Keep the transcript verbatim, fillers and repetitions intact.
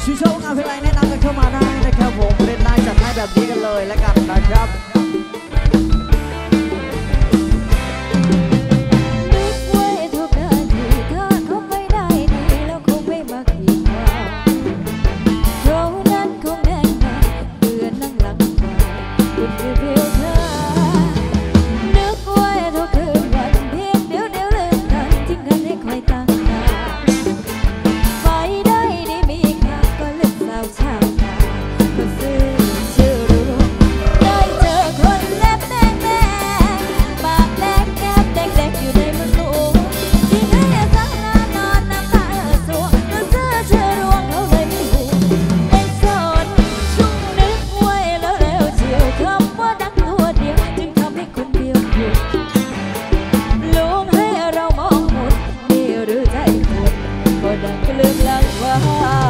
ชื่อชอบงานเพลงอะไรแนะนำกันเข้ามาได้นะครับผมเล่นได้จัดให้แบบนี้กันเลยแล้วกันนะครับลืมลังว่า